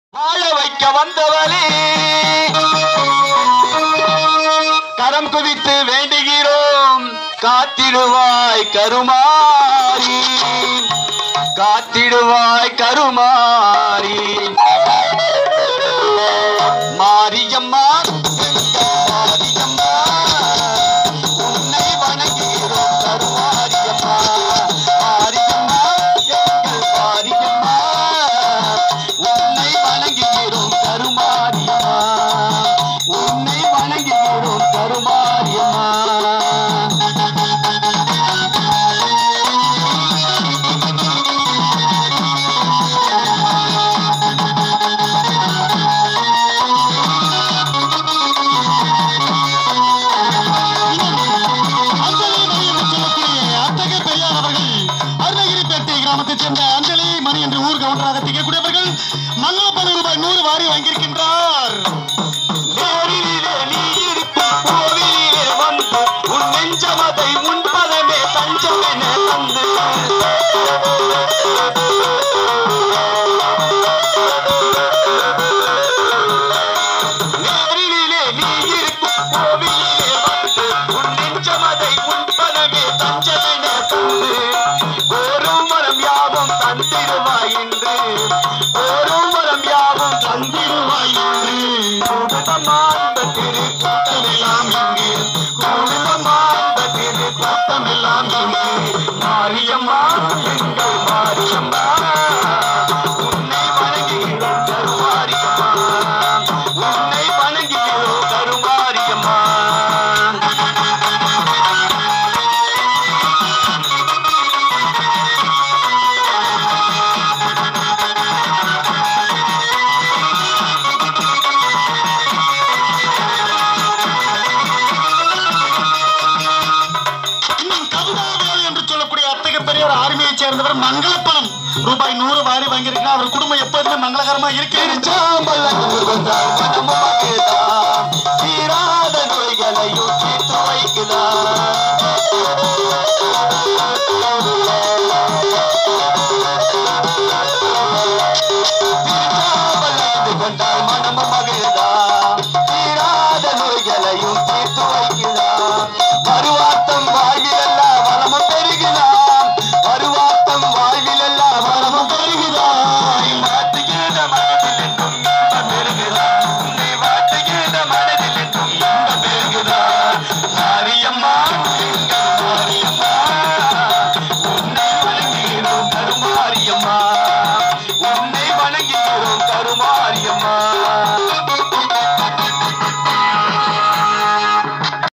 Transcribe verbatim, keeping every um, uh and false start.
வாழ வைக்க வந்தவளே கரம் குவித்து வேண்டுகிறோம், காத்திடுவாய் கருமாரி, காத்திடுவாய் கருமாரி. மாரியம்மா மாரியம்மா உன்னை வணங்குகிறோம் கருமாரியம்மா. மாரியம்மா எங்கள் மாரியம்மா உன்னை வணங்குகிறோம் கருமாரியம்மா, உன்னை வணங்குகிறோம் கருமாரியம்மா. கிராமத்தைச் சேர்ந்த அஞ்சலி மணி என்று ஊர் கவுண்டராக திகழக்கூடியவர்கள் மங்களப்பணம் ரூபாய் நூறு வாரி வாங்கியிருக்கின்றார். உன் நெஞ்சமதை முன்பதமே தஞ்சமென தந்து நேரிலே நீ இருக்கும் கோவிலே வந்து உன் நெஞ்சமதை முன்பதமே தஞ்சமென தந்து கோரும் வரம் யாவும் தந்திடுவாய் என்று, கோரும் வரம் யாவும் தந்திடுவாய் என்று. கூடுதமாந்த திரு கூட்டமெல்லாம் இங்கு, கூடுதமாந்த திரு கூட்டமெல்லாம் இங்கு. மாரியம்மா எங்கள் மாரியம்மா உன்னை வணங்குகிறோம் கருமாரியம்மா, உன்னை வணங்குகிறோம் கருமாரியம்மா. ஆர்மியை சேர்ந்தவர் மங்களப்பணம் ரூபாய் நூறு வாரி வாங்கியிருக்கிறார். அவர் குடும்பம் எப்போதுமே மங்களகரமா இருக்கிறது. தீராத நோய்களையும் தீர்த்து வைக்கிறார். கொண்டால் மனமும் மகிழ்ந்தார், தீராத நோய்களையும் தீர்த்து வைக்கிறார். வருவார்த்தம் வாழ்விலெல்லாம் வளமும் பெறுகிறார், வருவார்த்தம் வாழ்விலெல்லாம் வளமும் பெறுகிறார். வாட்டுகிற மனதில் என்றும் இன்பம் பெறுகிறார், உன்னை வாட்டுகிற மனதில் என்றும் இன்பம் பெறுகிறார். மாரியம்மா எங்கள் மாரியம்மா உன்னை வணங்குகிறோம் கருமாரியம்மா, உன்னை வணங்குகிறோம் கருமாரியம்மா.